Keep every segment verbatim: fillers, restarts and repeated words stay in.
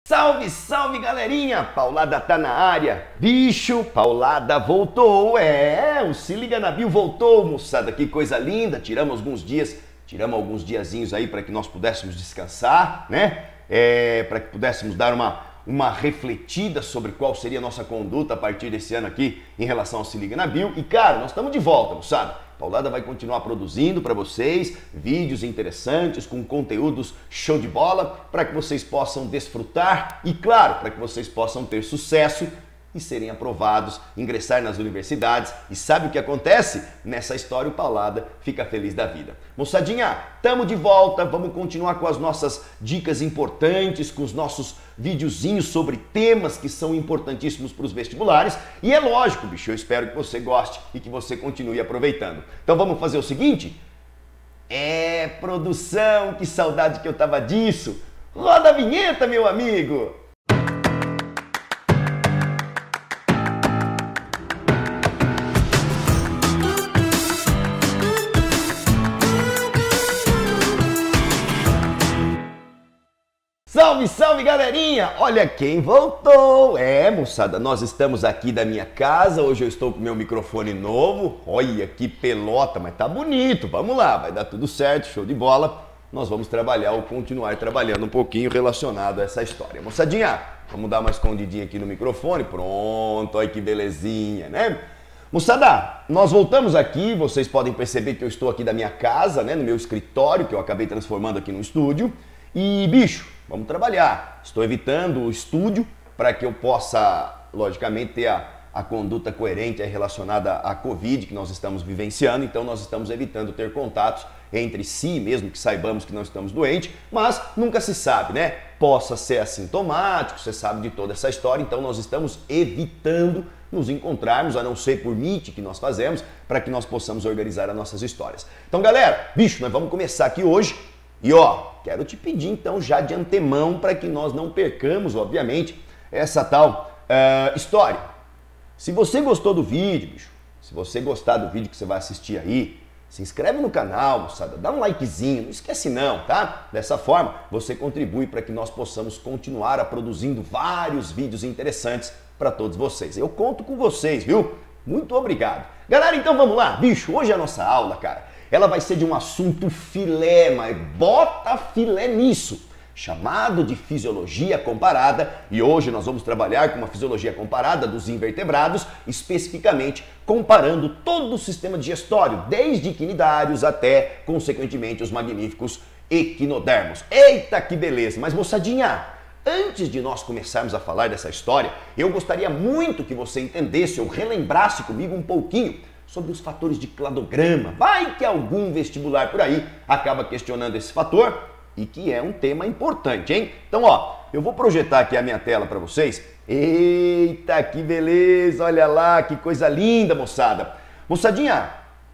Salve, salve galerinha! Paulada tá na área. Bicho, Paulada voltou. É, o Se Liga na Bio voltou, moçada. Que coisa linda. Tiramos alguns dias, tiramos alguns diazinhos aí para que nós pudéssemos descansar, né? É, para que pudéssemos dar uma, uma refletida sobre qual seria a nossa conduta a partir desse ano aqui em relação ao Se Liga na Bio. E, cara, nós estamos de volta, moçada. Paulada vai continuar produzindo para vocês vídeos interessantes com conteúdos show de bola para que vocês possam desfrutar e, claro, para que vocês possam ter sucesso e serem aprovados, ingressar nas universidades. E sabe o que acontece? Nessa história o Paulada fica feliz da vida. Moçadinha, tamo de volta, vamos continuar com as nossas dicas importantes, com os nossos videozinhos sobre temas que são importantíssimos para os vestibulares. E é lógico, bicho, eu espero que você goste e que você continue aproveitando. Então vamos fazer o seguinte? É, produção, que saudade que eu tava disso. Roda a vinheta, meu amigo! Salve, salve galerinha! Olha quem voltou! É, moçada, nós estamos aqui da minha casa, hoje eu estou com meu microfone novo, olha que pelota, mas tá bonito, vamos lá, vai dar tudo certo, show de bola. Nós vamos trabalhar ou continuar trabalhando um pouquinho relacionado a essa história. Moçadinha, vamos dar uma escondidinha aqui no microfone, pronto, olha que belezinha, né? Moçada, nós voltamos aqui, vocês podem perceber que eu estou aqui da minha casa, né, no meu escritório, que eu acabei transformando aqui no estúdio. E, bicho, vamos trabalhar. Estou evitando o estúdio para que eu possa, logicamente, ter a, a conduta coerente relacionada à Covid que nós estamos vivenciando. Então, nós estamos evitando ter contatos entre si, mesmo que saibamos que não estamos doentes, mas nunca se sabe, né? Possa ser assintomático, você sabe de toda essa história. Então, nós estamos evitando nos encontrarmos, a não ser por Meet que nós fazemos, para que nós possamos organizar as nossas histórias. Então, galera, bicho, nós vamos começar aqui hoje. E ó, quero te pedir então já de antemão para que nós não percamos, obviamente, essa tal uh, história. Se você gostou do vídeo, bicho, se você gostar do vídeo que você vai assistir aí, se inscreve no canal, moçada, dá um likezinho, não esquece não, tá? Dessa forma, você contribui para que nós possamos continuar a produzindo vários vídeos interessantes para todos vocês. Eu conto com vocês, viu? Muito obrigado. Galera, então vamos lá. Bicho, hoje a nossa aula, cara, ela vai ser de um assunto filé, mas bota filé nisso, chamado de fisiologia comparada. E hoje nós vamos trabalhar com uma fisiologia comparada dos invertebrados, especificamente comparando todo o sistema digestório, desde quinidários até, consequentemente, os magníficos equinodermos. Eita, que beleza! Mas, moçadinha, antes de nós começarmos a falar dessa história, eu gostaria muito que você entendesse ou relembrasse comigo um pouquinho sobre os fatores de cladograma. Vai que algum vestibular por aí acaba questionando esse fator e que é um tema importante, hein? Então, ó, eu vou projetar aqui a minha tela para vocês. Eita, que beleza! Olha lá, que coisa linda, moçada! Moçadinha,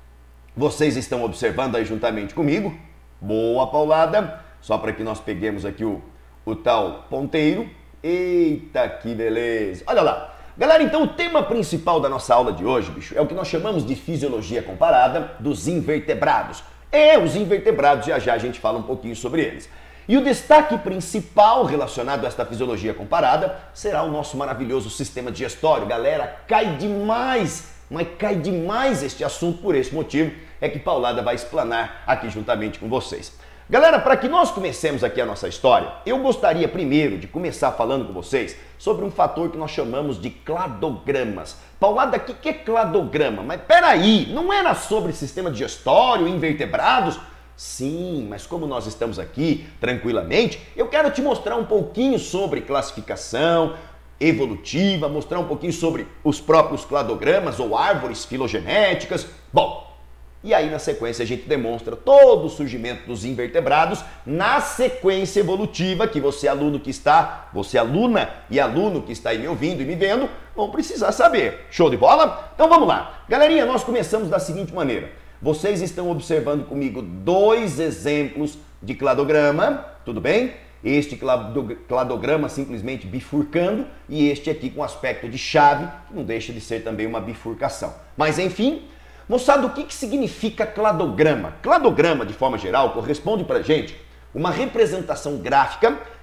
vocês estão observando aí juntamente comigo? Boa, Paulada! Só para que nós peguemos aqui o, o tal ponteiro. Eita, que beleza! Olha lá! Galera, então o tema principal da nossa aula de hoje, bicho, é o que nós chamamos de fisiologia comparada dos invertebrados. É, os invertebrados, já já a gente fala um pouquinho sobre eles. E o destaque principal relacionado a esta fisiologia comparada será o nosso maravilhoso sistema digestório. Galera, cai demais, mas cai demais este assunto, por esse motivo é que Paulada vai explanar aqui juntamente com vocês. Galera, para que nós comecemos aqui a nossa história, eu gostaria primeiro de começar falando com vocês sobre um fator que nós chamamos de cladogramas. Paulada, o que é cladograma? Mas peraí, não era sobre sistema digestório, invertebrados? Sim, mas como nós estamos aqui tranquilamente, eu quero te mostrar um pouquinho sobre classificação evolutiva, mostrar um pouquinho sobre os próprios cladogramas ou árvores filogenéticas. Bom, e aí, na sequência, a gente demonstra todo o surgimento dos invertebrados na sequência evolutiva que você, aluno que está, você, aluna e aluno que está aí me ouvindo e me vendo, vão precisar saber. Show de bola? Então vamos lá. Galerinha, nós começamos da seguinte maneira. Vocês estão observando comigo dois exemplos de cladograma, tudo bem? Este cladograma simplesmente bifurcando e este aqui com aspecto de chave, que não deixa de ser também uma bifurcação. Mas, enfim... Moçada, o que, que significa cladograma? Cladograma, de forma geral, corresponde para a gente uma representação gráfica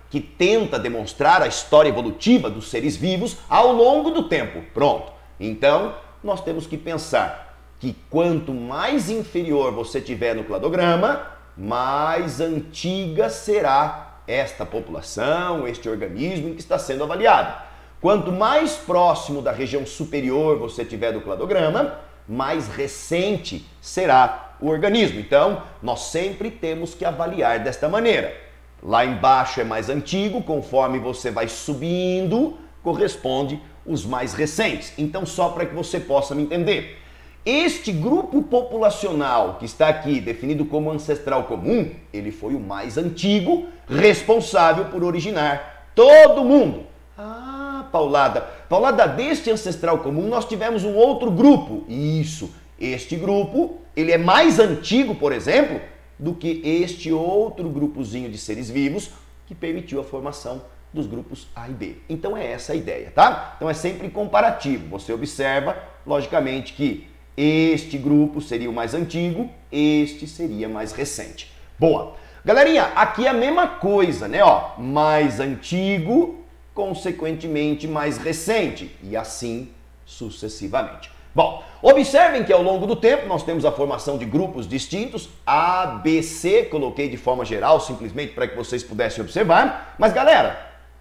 que tenta demonstrar a história evolutiva dos seres vivos ao longo do tempo. Pronto. Então, nós temos que pensar que quanto mais inferior você tiver no cladograma, mais antiga será esta população, este organismo que está sendo avaliado. Quanto mais próximo da região superior você tiver do cladograma, mais recente será o organismo. Então, nós sempre temos que avaliar desta maneira. Lá embaixo é mais antigo, conforme você vai subindo, corresponde os mais recentes. Então, só para que você possa me entender. Este grupo populacional que está aqui, definido como ancestral comum, ele foi o mais antigo, responsável por originar todo mundo. Ah, Paulada, Paulada, deste ancestral comum nós tivemos um outro grupo. Isso, este grupo, ele é mais antigo, por exemplo, do que este outro grupozinho de seres vivos que permitiu a formação dos grupos A e B. Então é essa a ideia, tá? Então é sempre comparativo. Você observa, logicamente, que este grupo seria o mais antigo, este seria mais recente. Boa! Galerinha, aqui é a mesma coisa, né? Ó, mais antigo, consequentemente mais recente, e assim sucessivamente. Bom, observem que ao longo do tempo nós temos a formação de grupos distintos, A, B, C, coloquei de forma geral, simplesmente para que vocês pudessem observar. Mas galera,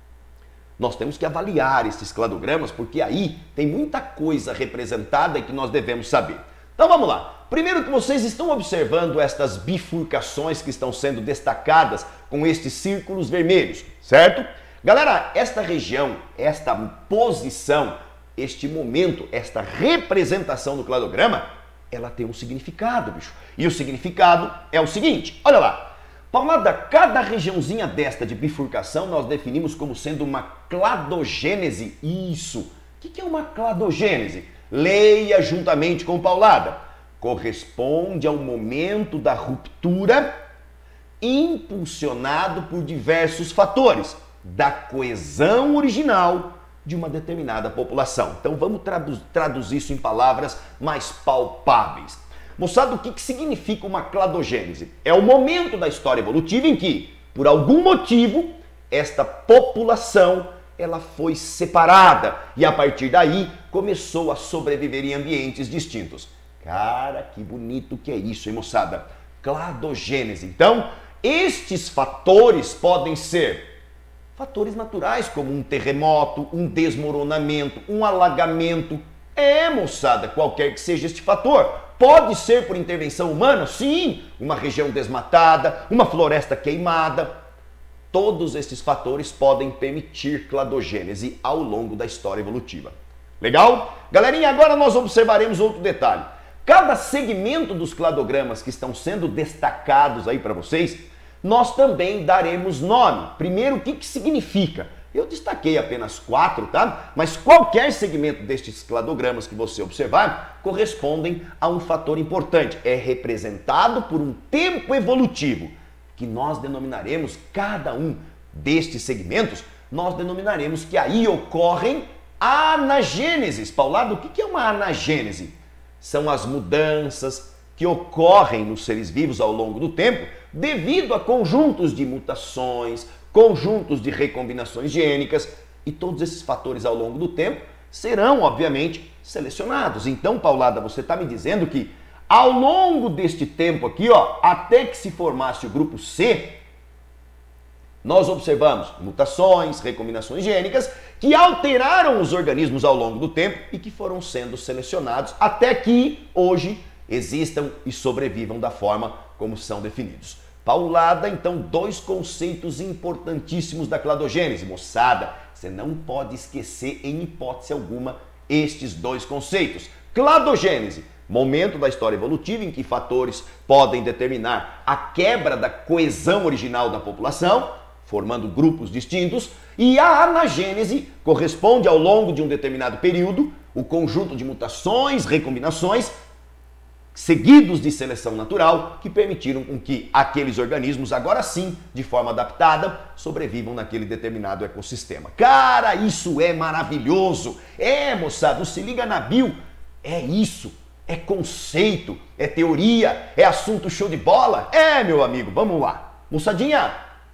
nós temos que avaliar esses cladogramas, porque aí tem muita coisa representada que nós devemos saber. Então vamos lá. Primeiro que vocês estão observando estas bifurcações que estão sendo destacadas com estes círculos vermelhos, certo? Galera, esta região, esta posição, este momento, esta representação do cladograma, ela tem um significado, bicho. E o significado é o seguinte, olha lá. Paulada, cada regiãozinha desta de bifurcação nós definimos como sendo uma cladogênese. Isso. O que é uma cladogênese? Leia juntamente com Paulada. Corresponde ao momento da ruptura impulsionado por diversos fatores da coesão original de uma determinada população. Então vamos tradu- traduzir isso em palavras mais palpáveis. Moçada, o que, que significa uma cladogênese? É o momento da história evolutiva em que, por algum motivo, esta população ela foi separada e a partir daí começou a sobreviver em ambientes distintos. Cara, que bonito que é isso, hein, moçada? Cladogênese. Então, estes fatores podem ser fatores naturais, como um terremoto, um desmoronamento, um alagamento. É, moçada, qualquer que seja este fator. Pode ser por intervenção humana? Sim, uma região desmatada, uma floresta queimada. Todos esses fatores podem permitir cladogênese ao longo da história evolutiva. Legal? Galerinha, agora nós observaremos outro detalhe. Cada segmento dos cladogramas que estão sendo destacados aí para vocês, nós também daremos nome. Primeiro, o que, que significa? Eu destaquei apenas quatro, tá? Mas qualquer segmento destes cladogramas que você observar correspondem a um fator importante. É representado por um tempo evolutivo, que nós denominaremos cada um destes segmentos, nós denominaremos que aí ocorrem anagêneses. Paulado, o que é uma anagênese? São as mudanças que ocorrem nos seres vivos ao longo do tempo devido a conjuntos de mutações, conjuntos de recombinações gênicas, e todos esses fatores ao longo do tempo serão, obviamente, selecionados. Então, Paulada, você está me dizendo que ao longo deste tempo aqui, ó, até que se formasse o grupo C, nós observamos mutações, recombinações gênicas que alteraram os organismos ao longo do tempo e que foram sendo selecionados até que hoje existam e sobrevivam da forma como são definidos. Paulada, então, dois conceitos importantíssimos da cladogênese. Moçada, você não pode esquecer em hipótese alguma estes dois conceitos. Cladogênese, momento da história evolutiva em que fatores podem determinar a quebra da coesão original da população, formando grupos distintos, e a anagênese corresponde ao longo de um determinado período, o conjunto de mutações, recombinações, seguidos de seleção natural, que permitiram com que aqueles organismos, agora sim, de forma adaptada, sobrevivam naquele determinado ecossistema. Cara, isso é maravilhoso! É, moçada, se liga na bio, é isso, é conceito, é teoria, é assunto show de bola? É, meu amigo, vamos lá. Moçadinha,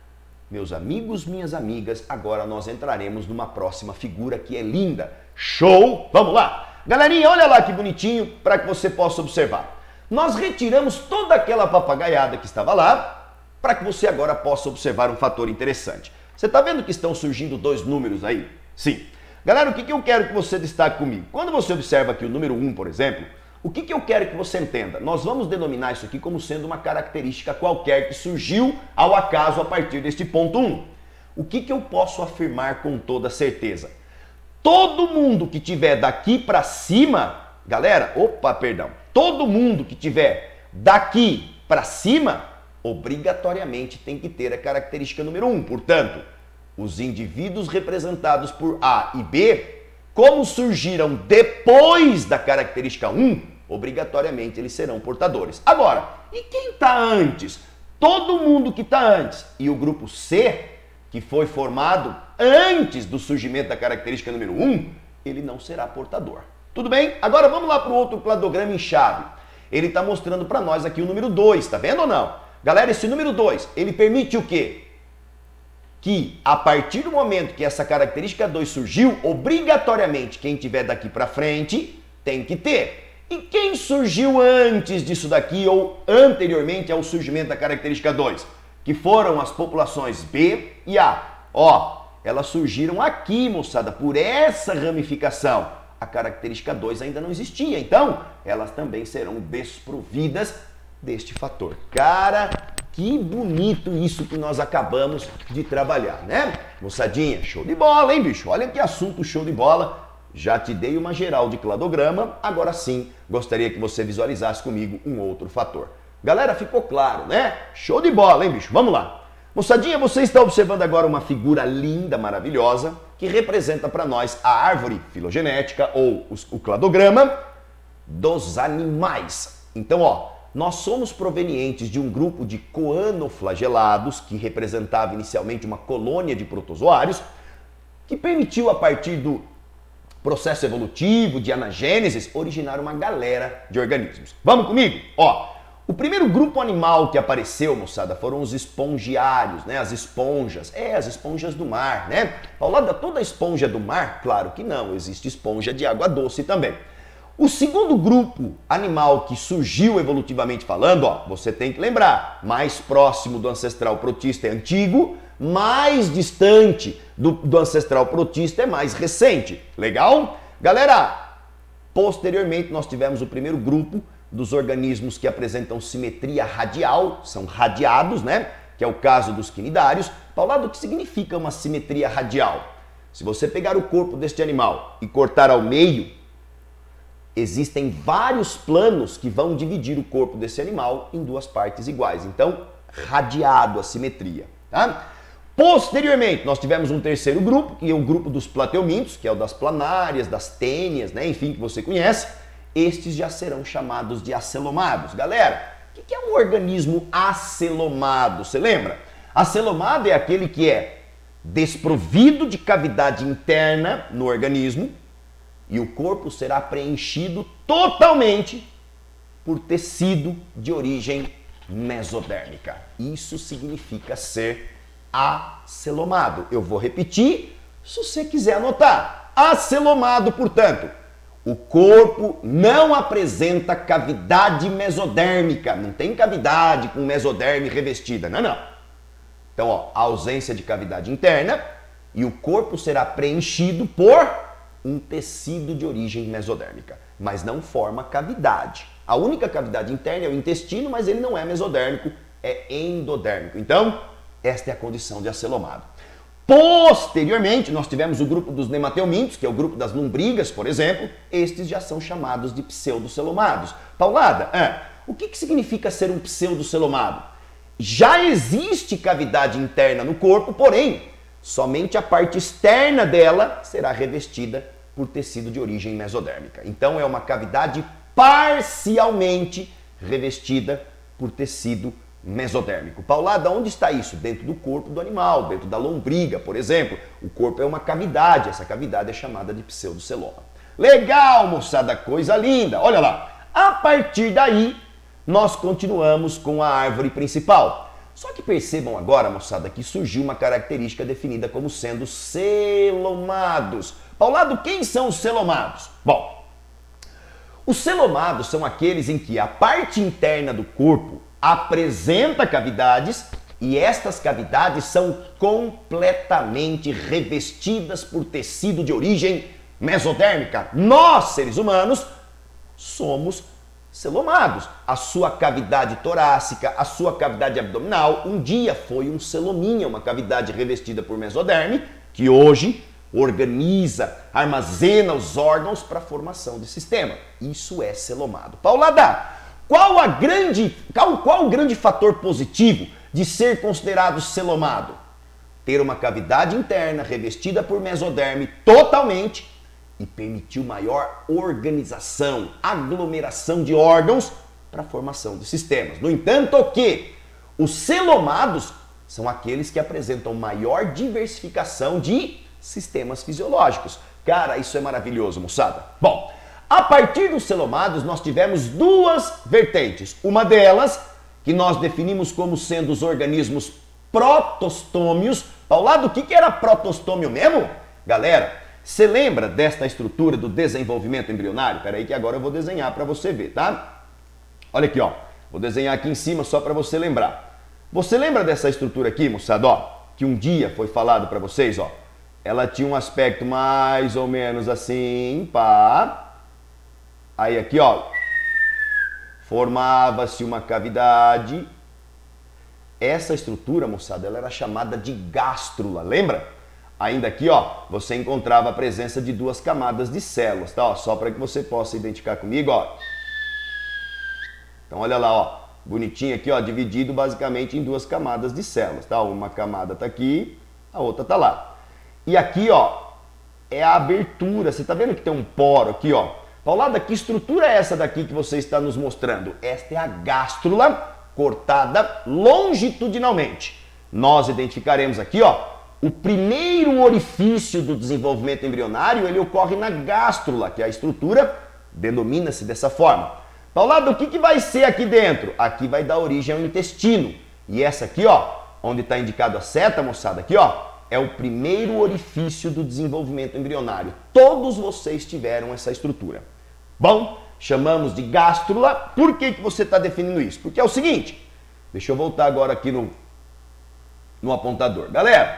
Meus amigos, minhas amigas, agora nós entraremos numa próxima figura que é linda. Show? Vamos lá! Galerinha, olha lá que bonitinho para que você possa observar. Nós retiramos toda aquela papagaiada que estava lá para que você agora possa observar um fator interessante. Você está vendo que estão surgindo dois números aí? Sim. Galera, o que, que eu quero que você destaque comigo? Quando você observa aqui o número um, por exemplo, o que, que eu quero que você entenda? Nós vamos denominar isso aqui como sendo uma característica qualquer que surgiu ao acaso a partir deste ponto um. O que, que eu posso afirmar com toda certeza? Todo mundo que tiver daqui para cima, galera, opa, perdão, todo mundo que tiver daqui para cima, obrigatoriamente tem que ter a característica número um. Portanto, os indivíduos representados por A e B, como surgiram depois da característica um, obrigatoriamente eles serão portadores. Agora, e quem está antes? Todo mundo que está antes. E o grupo C, que foi formado antes do surgimento da característica número um, ele não será portador. Tudo bem? Agora vamos lá para o outro cladograma em chave. Ele está mostrando para nós aqui o número dois, tá vendo ou não? Galera, esse número dois, ele permite o quê? Que a partir do momento que essa característica dois surgiu, obrigatoriamente quem tiver daqui para frente tem que ter. E quem surgiu antes disso daqui ou anteriormente ao surgimento da característica dois? Que foram as populações B e A. Ó, elas surgiram aqui, moçada, por essa ramificação. A característica dois ainda não existia, então elas também serão desprovidas deste fator. Cara, que bonito isso que nós acabamos de trabalhar, né? Moçadinha, show de bola, hein, bicho? Olha que assunto show de bola. Já te dei uma geral de cladograma, agora sim gostaria que você visualizasse comigo um outro fator. Galera, ficou claro, né? Show de bola, hein, bicho? Vamos lá. Moçadinha, você está observando agora uma figura linda, maravilhosa, que representa para nós a árvore filogenética ou o cladograma dos animais. Então, ó, nós somos provenientes de um grupo de coanoflagelados, que representava inicialmente uma colônia de protozoários, que permitiu, a partir do processo evolutivo de anagênese, originar uma galera de organismos. Vamos comigo? Ó, o primeiro grupo animal que apareceu, moçada, foram os espongiários, né? As esponjas. É, as esponjas do mar, né? Paulada, toda esponja do mar? Claro que não, existe esponja de água doce também. O segundo grupo animal que surgiu evolutivamente falando, ó, você tem que lembrar, mais próximo do ancestral protista é antigo, mais distante do, do ancestral protista é mais recente. Legal? Galera, posteriormente nós tivemos o primeiro grupo dos organismos que apresentam simetria radial, são radiados, né? Que é o caso dos quinidários. Paulado, o que significa uma simetria radial? Se você pegar o corpo deste animal e cortar ao meio, existem vários planos que vão dividir o corpo desse animal em duas partes iguais. Então, radiado a simetria, tá? Posteriormente, nós tivemos um terceiro grupo, que é o grupo dos plateumintos, que é o das planárias, das tênias, né? Enfim, que você conhece. Estes já serão chamados de acelomados. Galera, o que é um organismo acelomado? Você lembra? Acelomado é aquele que é desprovido de cavidade interna no organismo e o corpo será preenchido totalmente por tecido de origem mesodérmica. Isso significa ser acelomado. Eu vou repetir, se você quiser anotar. Acelomado, portanto, o corpo não apresenta cavidade mesodérmica. Não tem cavidade com mesoderme revestida. Não, não. Então, ó, a ausência de cavidade interna e o corpo será preenchido por um tecido de origem mesodérmica, mas não forma cavidade. A única cavidade interna é o intestino, mas ele não é mesodérmico, é endodérmico. Então, esta é a condição de acelomado. Posteriormente, nós tivemos o grupo dos nemateumintos, que é o grupo das lombrigas, por exemplo. Estes já são chamados de pseudocelomados. Paulada, é, o que, que significa ser um pseudocelomado? Já existe cavidade interna no corpo, porém, somente a parte externa dela será revestida por tecido de origem mesodérmica. Então, é uma cavidade parcialmente revestida por tecido mesodérmico. Paulada, onde está isso? Dentro do corpo do animal, dentro da lombriga, por exemplo. O corpo é uma cavidade, essa cavidade é chamada de pseudoceloma. Legal, moçada, coisa linda. Olha lá, a partir daí, nós continuamos com a árvore principal. Só que percebam agora, moçada, que surgiu uma característica definida como sendo celomados. Paulado, quem são os celomados? Bom, os celomados são aqueles em que a parte interna do corpo apresenta cavidades e estas cavidades são completamente revestidas por tecido de origem mesodérmica. Nós, seres humanos, somos celomados. A sua cavidade torácica, a sua cavidade abdominal, um dia foi um celominha, uma cavidade revestida por mesoderme, que hoje organiza, armazena os órgãos para a formação de sistema. Isso é celomado. Paulada, qual, a grande, qual, qual o grande fator positivo de ser considerado celomado? Ter uma cavidade interna revestida por mesoderme totalmente e permitiu maior organização, aglomeração de órgãos para a formação de sistemas. No entanto, o que? Os celomados são aqueles que apresentam maior diversificação de sistemas fisiológicos. Cara, isso é maravilhoso, moçada. Bom, a partir dos celomados nós tivemos duas vertentes. Uma delas, que nós definimos como sendo os organismos protostômios. Paulado, o que era protostômio mesmo? Galera, você lembra desta estrutura do desenvolvimento embrionário? Espera aí que agora eu vou desenhar para você ver, tá? Olha aqui, ó. Vou desenhar aqui em cima só para você lembrar. Você lembra dessa estrutura aqui, moçada, ó? Que um dia foi falado para vocês, ó. Ela tinha um aspecto mais ou menos assim, pá. Aí aqui, ó. Formava-se uma cavidade. Essa estrutura, moçada, ela era chamada de gástrula, lembra? Ainda aqui, ó, você encontrava a presença de duas camadas de células, tá? Ó, só para que você possa identificar comigo, ó. Então, olha lá, ó, bonitinho aqui, ó, dividido basicamente em duas camadas de células, tá? Uma camada tá aqui, a outra tá lá. E aqui, ó, é a abertura. Você tá vendo que tem um poro aqui, ó? Paulada, que estrutura é essa daqui que você está nos mostrando? Esta é a gástrula cortada longitudinalmente. Nós identificaremos aqui, ó, o primeiro orifício do desenvolvimento embrionário, ele ocorre na gástrula, que é a estrutura denomina-se dessa forma. Paulada, o que, que vai ser aqui dentro? Aqui vai dar origem ao intestino. E essa aqui, ó, onde está indicado a seta, moçada, aqui, ó, é o primeiro orifício do desenvolvimento embrionário. Todos vocês tiveram essa estrutura. Bom, chamamos de gástrula. Por que, que você está definindo isso? Porque é o seguinte, deixa eu voltar agora aqui no, no apontador. Galera,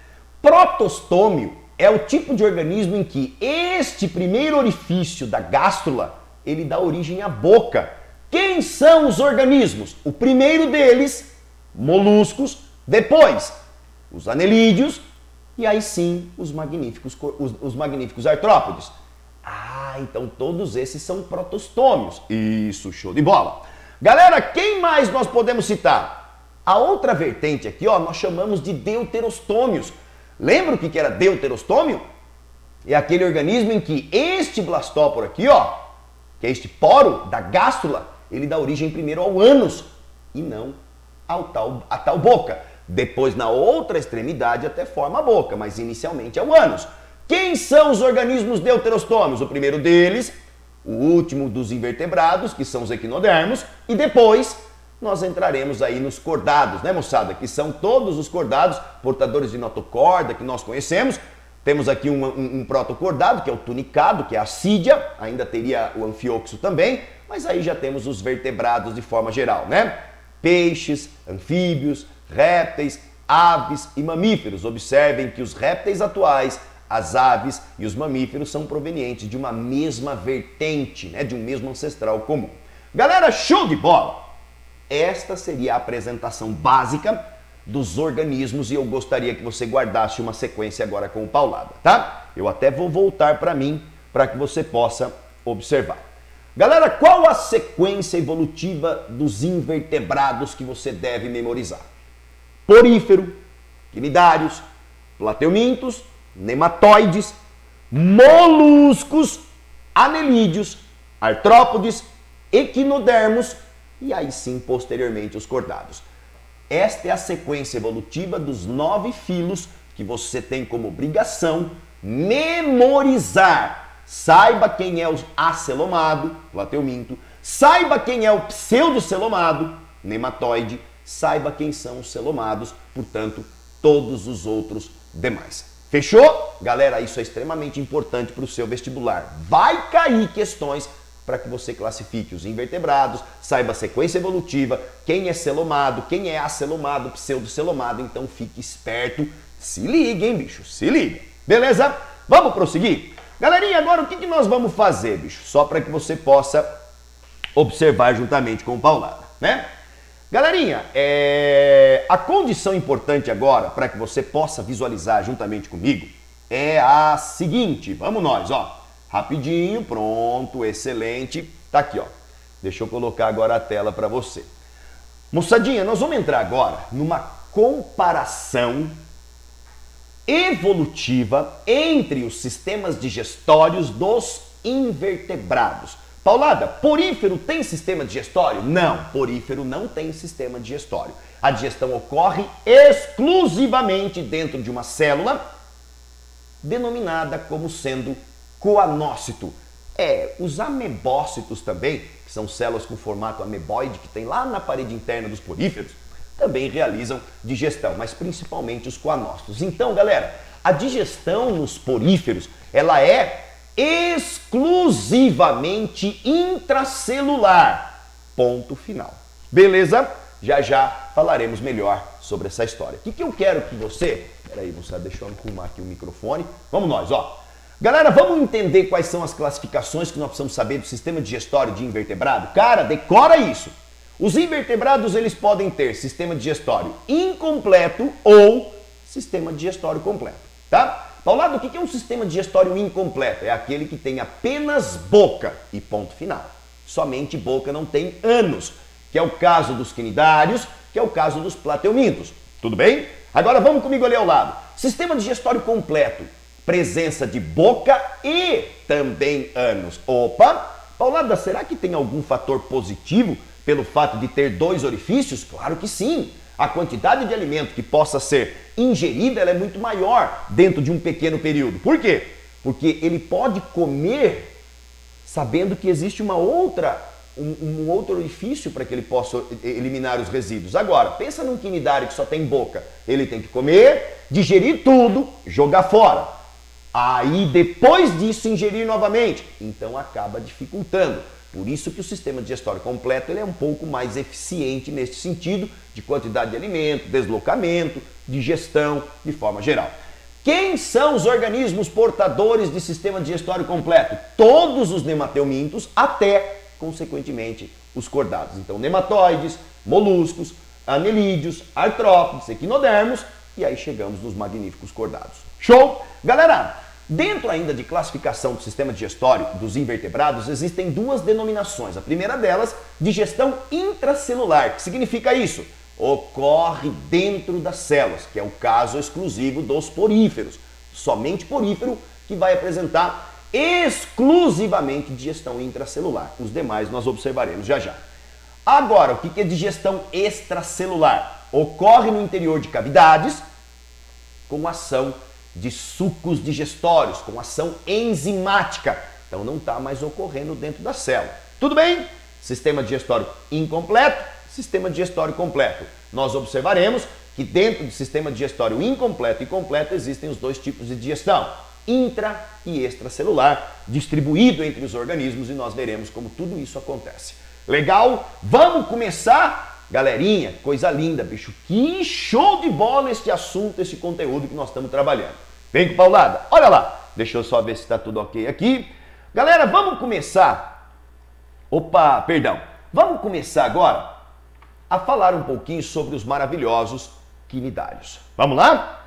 protostômio é o tipo de organismo em que este primeiro orifício da gástrula, ele dá origem à boca. Quem são os organismos? O primeiro deles, moluscos, depois os anelídeos e aí sim os magníficos, os, os magníficos artrópodes. Ah, então todos esses são protostômios. Isso, show de bola. Galera, quem mais nós podemos citar? A outra vertente aqui, ó, nós chamamos de deuterostômios. Lembra o que era deuterostômio? É aquele organismo em que este blastóporo aqui, ó, que é este poro da gástrula, ele dá origem primeiro ao ânus e não ao tal, à tal boca. Depois, na outra extremidade, até forma a boca, mas inicialmente é o ânus. Quem são os organismos deuterostômios? O primeiro deles, o último dos invertebrados, que são os equinodermos, e depois nós entraremos aí nos cordados, né, moçada? Que são todos os cordados, portadores de notocorda, que nós conhecemos. Temos aqui um, um, um protocordado, que é o tunicado, que é a assídia, ainda teria o anfíoxo também, mas aí já temos os vertebrados de forma geral, né? Peixes, anfíbios, répteis, aves e mamíferos. Observem que os répteis atuais, as aves e os mamíferos são provenientes de uma mesma vertente, né, de um mesmo ancestral comum. Galera, show de bola! Esta seria a apresentação básica dos organismos e eu gostaria que você guardasse uma sequência agora com o Paulada, tá? Eu até vou voltar para mim para que você possa observar. Galera, qual a sequência evolutiva dos invertebrados que você deve memorizar? Porífero, quinidários, plateumintos, nematóides, moluscos, anelídeos, artrópodes, equinodermos e aí sim, posteriormente, os cordados. Esta é a sequência evolutiva dos nove filos que você tem como obrigação memorizar. Saiba quem é o acelomado, plateuminto, saiba quem é o pseudocelomado, nematóide, saiba quem são os celomados, portanto, todos os outros demais. Fechou? Galera, isso é extremamente importante para o seu vestibular. Vai cair questões para que você classifique os invertebrados, saiba a sequência evolutiva, quem é celomado, quem é acelomado, pseudocelomado, então fique esperto. Se liga, hein, bicho? Se liga. Beleza? Vamos prosseguir? Galerinha, agora o que, que nós vamos fazer, bicho? Só para que você possa observar juntamente com o Paulada, né? Galerinha, é... a condição importante agora para que você possa visualizar juntamente comigo é a seguinte. Vamos nós, ó. Rapidinho, pronto, excelente. Tá aqui, ó. Deixa eu colocar agora a tela para você. Moçadinha, nós vamos entrar agora numa comparação evolutiva entre os sistemas digestórios dos invertebrados. Paulada, porífero tem sistema digestório? Não, porífero não tem sistema digestório. A digestão ocorre exclusivamente dentro de uma célula denominada como sendo coanócito. É, os amebócitos também, que são células com formato ameboide que tem lá na parede interna dos poríferos, também realizam digestão, mas principalmente os coanócitos. Então, galera, a digestão nos poríferos, ela é exclusivamente intracelular. Ponto final. Beleza? Já já falaremos melhor sobre essa história. O que, que eu quero que você... Peraí, moçada, deixa eu arrumar aqui o microfone. Vamos nós, ó. Galera, vamos entender quais são as classificações que nós precisamos saber do sistema digestório de invertebrado? Cara, decora isso. Os invertebrados, eles podem ter sistema digestório incompleto ou sistema digestório completo, tá? Paulado, o que é um sistema digestório incompleto? É aquele que tem apenas boca e ponto final. Somente boca, não tem ânus, que é o caso dos quinidários, que é o caso dos plateumintos. Tudo bem? Agora vamos comigo ali ao lado. Sistema digestório completo. Presença de boca e também ânus. Opa! Paulada, será que tem algum fator positivo pelo fato de ter dois orifícios? Claro que sim. A quantidade de alimento que possa ser ingerida ela é muito maior dentro de um pequeno período. Por quê? Porque ele pode comer sabendo que existe uma outra, um, um outro orifício para que ele possa eliminar os resíduos. Agora, pensa num quinidário que só tem boca. Ele tem que comer, digerir tudo, jogar fora. Aí, depois disso, ingerir novamente. Então, acaba dificultando. Por isso que o sistema digestório completo ele é um pouco mais eficiente neste sentido de quantidade de alimento, deslocamento, digestão, de forma geral. Quem são os organismos portadores de sistema digestório completo? Todos os nemateumintos, até, consequentemente, os cordados. Então, nematóides, moluscos, anelídeos, artrópodes, equinodermos, e aí chegamos nos magníficos cordados. Show? Galera, dentro ainda de classificação do sistema digestório dos invertebrados, existem duas denominações. A primeira delas, digestão intracelular. Que significa isso? Ocorre dentro das células, que é o caso exclusivo dos poríferos. Somente porífero que vai apresentar exclusivamente digestão intracelular. Os demais nós observaremos já já. Agora, o que é digestão extracelular? Ocorre no interior de cavidades com ação de sucos digestórios, com ação enzimática. Então não está mais ocorrendo dentro da célula. Tudo bem? Sistema digestório incompleto, sistema digestório completo. Nós observaremos que dentro do sistema digestório incompleto e completo existem os dois tipos de digestão, intra e extracelular, distribuído entre os organismos, e nós veremos como tudo isso acontece. Legal? Vamos começar? Galerinha, coisa linda, bicho. Que show de bola este assunto, esse conteúdo que nós estamos trabalhando. Vem com paulada. Olha lá. Deixa eu só ver se está tudo ok aqui. Galera, vamos começar. Opa, perdão. Vamos começar agora a falar um pouquinho sobre os maravilhosos quinidários. Vamos lá?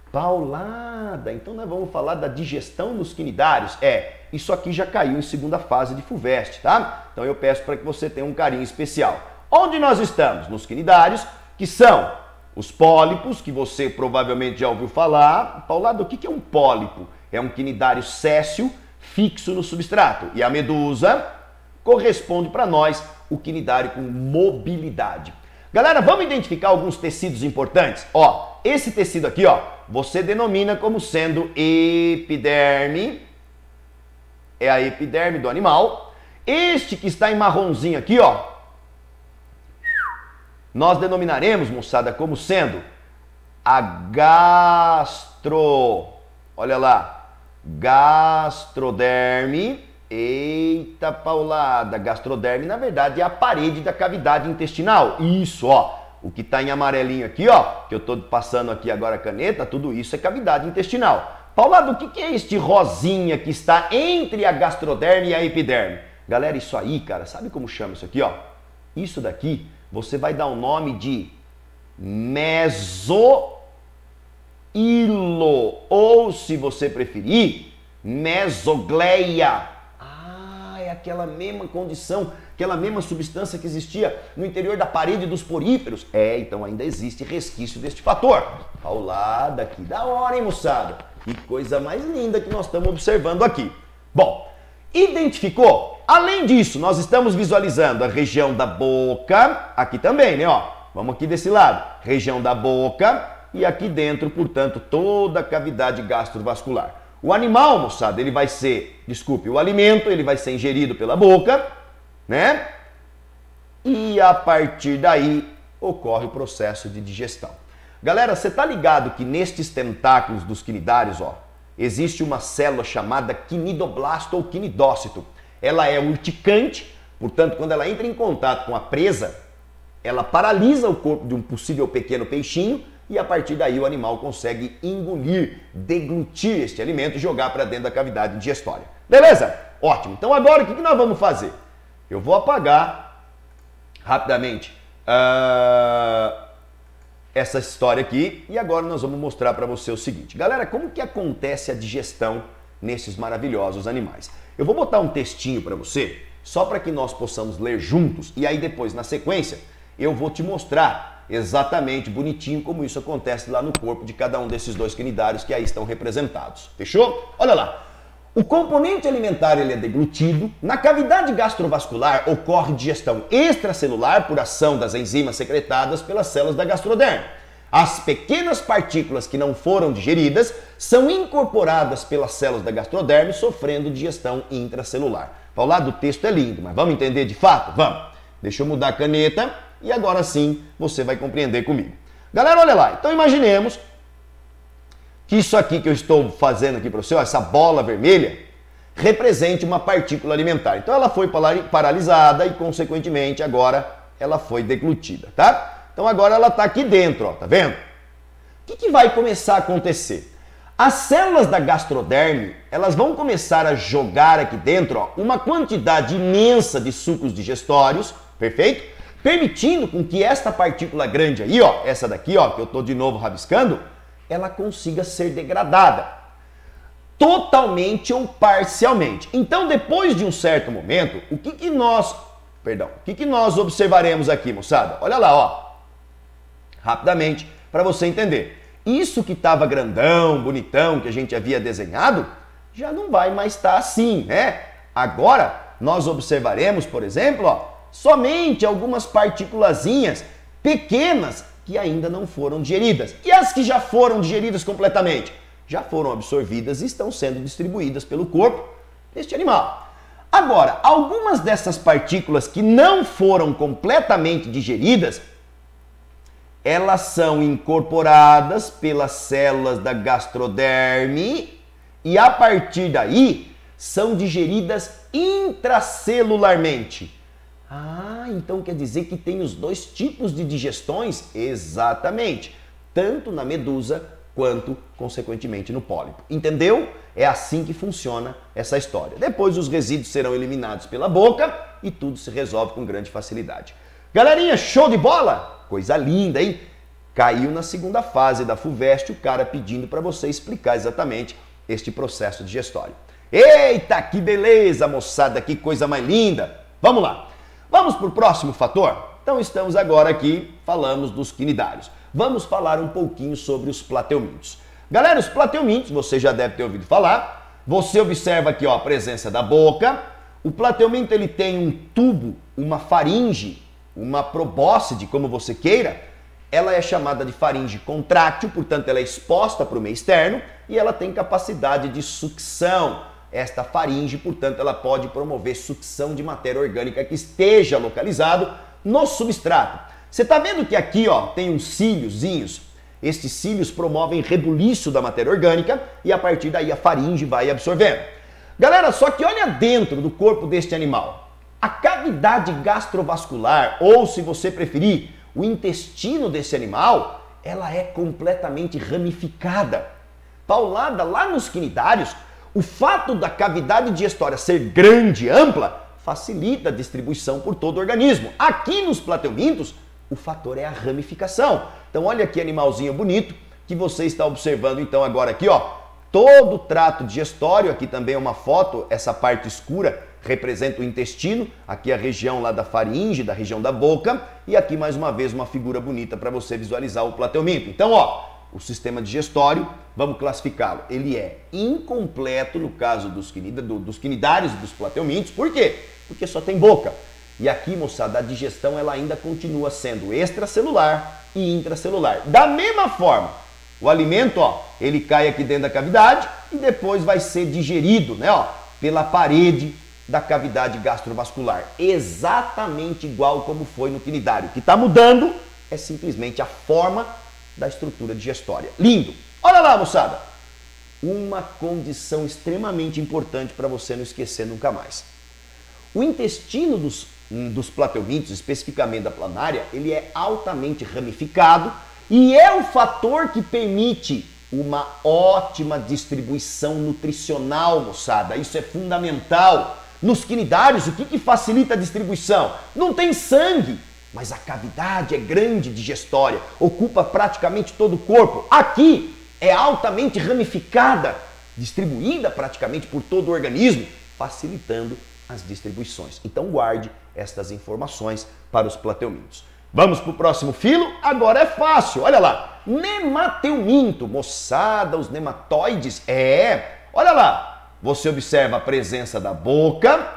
Paulada. Então nós vamos falar da digestão dos quinidários. É, isso aqui já caiu em segunda fase de FUVEST, tá? Então eu peço para que você tenha um carinho especial. Onde nós estamos? Nos quinidários, que são os pólipos, que você provavelmente já ouviu falar. Paulado, o que é um pólipo? É um quinidário séssil fixo no substrato. E a medusa corresponde para nós o quinidário com mobilidade. Galera, vamos identificar alguns tecidos importantes? Ó, esse tecido aqui, ó, você denomina como sendo epiderme. É a epiderme do animal. Este que está em marronzinho aqui, ó, nós denominaremos, moçada, como sendo a gastro, olha lá, gastroderme. Eita paulada, gastroderme na verdade é a parede da cavidade intestinal. Isso, ó, o que está em amarelinho aqui, ó, que eu estou passando aqui agora a caneta, tudo isso é cavidade intestinal. Paulada, o que é este rosinha que está entre a gastroderme e a epiderme? Galera, isso aí, cara, sabe como chama isso aqui, ó? Isso daqui, você vai dar o nome de mesohilo, ou se você preferir, mesogleia. É aquela mesma condição, aquela mesma substância que existia no interior da parede dos poríferos. É, então ainda existe resquício deste fator. Paulada aqui, da hora, hein, moçada? Que coisa mais linda que nós estamos observando aqui. Bom, identificou? Além disso, nós estamos visualizando a região da boca, aqui também, né, ó. Vamos aqui desse lado, região da boca e aqui dentro, portanto, toda a cavidade gastrovascular. O animal, moçada, ele vai ser, desculpe, o alimento, ele vai ser ingerido pela boca, né? E a partir daí ocorre o processo de digestão. Galera, você tá ligado que nestes tentáculos dos quinidários, ó, existe uma célula chamada quinidoblasto ou quinidócito. Ela é urticante, portanto, quando ela entra em contato com a presa, ela paralisa o corpo de um possível pequeno peixinho, e a partir daí o animal consegue engolir, deglutir este alimento e jogar para dentro da cavidade digestória. Beleza? Ótimo. Então agora o que nós vamos fazer? Eu vou apagar rapidamente uh, essa história aqui e agora nós vamos mostrar para você o seguinte. Galera, como que acontece a digestão nesses maravilhosos animais? Eu vou botar um textinho para você, só para que nós possamos ler juntos e aí depois, na sequência, eu vou te mostrar exatamente bonitinho como isso acontece lá no corpo de cada um desses dois quinidários que aí estão representados. Fechou? Olha lá. O componente alimentar ele é deglutido. Na cavidade gastrovascular ocorre digestão extracelular por ação das enzimas secretadas pelas células da gastroderme. As pequenas partículas que não foram digeridas são incorporadas pelas células da gastroderme, sofrendo digestão intracelular. Ao lado do texto é lindo, mas vamos entender de fato? Vamos. Deixa eu mudar a caneta. E agora sim você vai compreender comigo. Galera, olha lá. Então imaginemos que isso aqui que eu estou fazendo aqui para você, ó, essa bola vermelha, represente uma partícula alimentar. Então ela foi paralisada e, consequentemente, agora ela foi deglutida, tá? Então agora ela está aqui dentro, ó, tá vendo? O que, que vai começar a acontecer? As células da gastroderme, elas vão começar a jogar aqui dentro, ó, uma quantidade imensa de sucos digestórios, perfeito? Permitindo com que esta partícula grande aí, ó, essa daqui, ó, que eu estou de novo rabiscando, ela consiga ser degradada, totalmente ou parcialmente. Então, depois de um certo momento, o que que nós, perdão, o que que nós observaremos aqui, moçada? Olha lá, ó, rapidamente, para você entender. Isso que estava grandão, bonitão, que a gente havia desenhado, já não vai mais estar assim, né? Agora, nós observaremos, por exemplo, ó, somente algumas partículazinhas pequenas que ainda não foram digeridas. E as que já foram digeridas completamente? Já foram absorvidas e estão sendo distribuídas pelo corpo deste animal. Agora, algumas dessas partículas que não foram completamente digeridas, elas são incorporadas pelas células da gastroderme e a partir daí são digeridas intracelularmente. Ah, então quer dizer que tem os dois tipos de digestões? Exatamente. Tanto na medusa quanto, consequentemente, no pólipo. Entendeu? É assim que funciona essa história. Depois os resíduos serão eliminados pela boca e tudo se resolve com grande facilidade. Galerinha, show de bola? Coisa linda, hein? Caiu na segunda fase da FUVEST o cara pedindo para você explicar exatamente este processo digestório. Eita, que beleza, moçada, que coisa mais linda! Vamos lá. Vamos para o próximo fator? Então estamos agora aqui, falamos dos quinidários. Vamos falar um pouquinho sobre os plateumintos. Galera, os plateumintos, você já deve ter ouvido falar. Você observa aqui, ó, a presença da boca. O plateuminto ele tem um tubo, uma faringe, uma probóscide, como você queira. Ela é chamada de faringe contrátil, portanto ela é exposta para o meio externo e ela tem capacidade de sucção. Esta faringe, portanto, ela pode promover sucção de matéria orgânica que esteja localizado no substrato. Você tá vendo que aqui, ó, tem uns cíliozinhos? Estes cílios promovem rebuliço da matéria orgânica e a partir daí a faringe vai absorvendo. Galera, só que olha dentro do corpo deste animal. A cavidade gastrovascular, ou se você preferir, o intestino desse animal, ela é completamente ramificada. Paulada lá nos quinidários, o fato da cavidade digestória ser grande e ampla facilita a distribuição por todo o organismo. Aqui nos plateumintos, o fator é a ramificação. Então olha que animalzinho bonito que você está observando então agora aqui, ó. Todo o trato digestório, aqui também é uma foto, essa parte escura representa o intestino, aqui a região lá da faringe, da região da boca, e aqui mais uma vez uma figura bonita para você visualizar o plateuminto. Então, ó, o sistema digestório, vamos classificá-lo, ele é incompleto no caso dos, quinida, do, dos quinidários e dos plateumintos. Por quê? Porque só tem boca. E aqui, moçada, a digestão ela ainda continua sendo extracelular e intracelular. Da mesma forma, o alimento, ó, ele cai aqui dentro da cavidade e depois vai ser digerido, né, ó, pela parede da cavidade gastrovascular. Exatamente igual como foi no quinidário. O que está mudando é simplesmente a forma da estrutura digestória. Lindo! Olha lá, moçada! Uma condição extremamente importante para você não esquecer nunca mais. O intestino dos, dos plateumintos, especificamente da planária, ele é altamente ramificado e é o fator que permite uma ótima distribuição nutricional, moçada. Isso é fundamental. Nos quinidários, o que, que facilita a distribuição? Não tem sangue, mas a cavidade é grande digestória, ocupa praticamente todo o corpo. Aqui é altamente ramificada, distribuída praticamente por todo o organismo, facilitando as distribuições. Então guarde estas informações para os plateumintos. Vamos para o próximo filo? Agora é fácil, olha lá. Nemateuminto, moçada, os nematóides, é, olha lá. Você observa a presença da boca.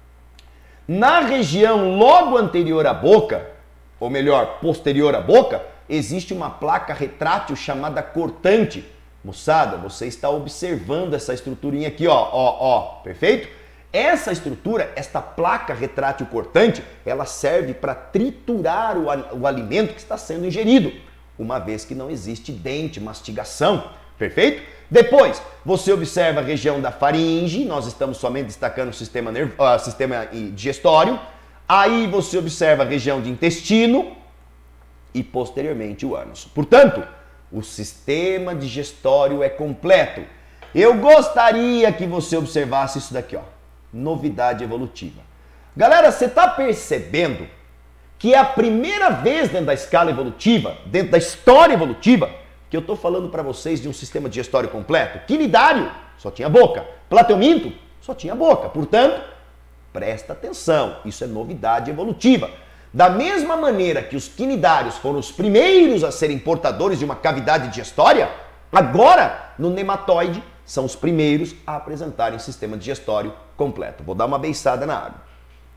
Na região logo anterior à boca, ou melhor, posterior à boca, existe uma placa retrátil chamada cortante. Moçada, você está observando essa estruturinha aqui, ó, ó, ó, perfeito? Essa estrutura, esta placa retrátil cortante, ela serve para triturar o, o alimento que está sendo ingerido, uma vez que não existe dente, mastigação, perfeito? Depois, você observa a região da faringe, nós estamos somente destacando o sistema, nervo, uh, sistema digestório. Aí você observa a região de intestino e posteriormente o ânus. Portanto, o sistema digestório é completo. Eu gostaria que você observasse isso daqui, ó. Novidade evolutiva. Galera, você está percebendo que é a primeira vez dentro da escala evolutiva, dentro da história evolutiva, que eu estou falando para vocês de um sistema digestório completo? Quinidário, só tinha boca. Plateuminto, só tinha boca. Portanto, presta atenção, isso é novidade evolutiva. Da mesma maneira que os quinidários foram os primeiros a serem portadores de uma cavidade digestória, agora, no nematóide, são os primeiros a apresentarem sistema digestório completo. Vou dar uma beiçada na água.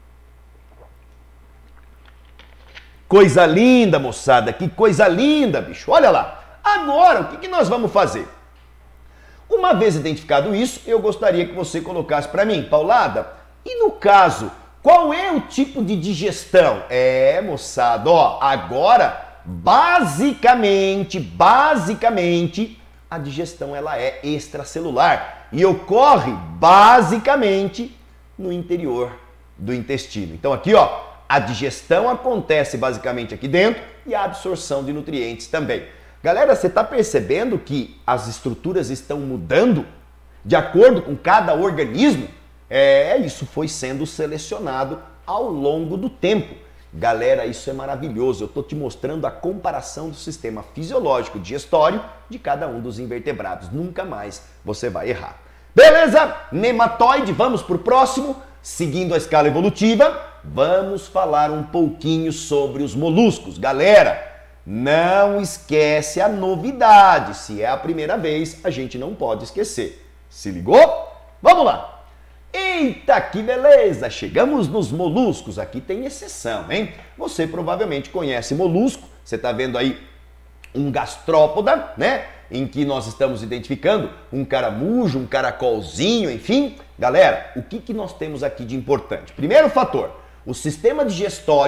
Coisa linda, moçada, que coisa linda, bicho. Olha lá. Agora, o que, que nós vamos fazer? Uma vez identificado isso, eu gostaria que você colocasse para mim, Paulada, e no caso, qual é o tipo de digestão? É, moçada, ó, agora, basicamente, basicamente, a digestão ela é extracelular e ocorre basicamente no interior do intestino. Então aqui, ó, a digestão acontece basicamente aqui dentro e a absorção de nutrientes também. Galera, você está percebendo que as estruturas estão mudando de acordo com cada organismo? É, isso foi sendo selecionado ao longo do tempo. Galera, isso é maravilhoso. Eu estou te mostrando a comparação do sistema fisiológico digestório de cada um dos invertebrados. Nunca mais você vai errar. Beleza? Nematóide, vamos para o próximo. Seguindo a escala evolutiva, vamos falar um pouquinho sobre os moluscos. Galera, não esquece a novidade. Se é a primeira vez, a gente não pode esquecer. Se ligou? Vamos lá! Eita, que beleza! Chegamos nos moluscos. Aqui tem exceção, hein? Você provavelmente conhece molusco. Você está vendo aí um gastrópoda, né? Em que nós estamos identificando um caramujo, um caracolzinho, enfim. Galera, o que, que nós temos aqui de importante? Primeiro fator, o sistema digestório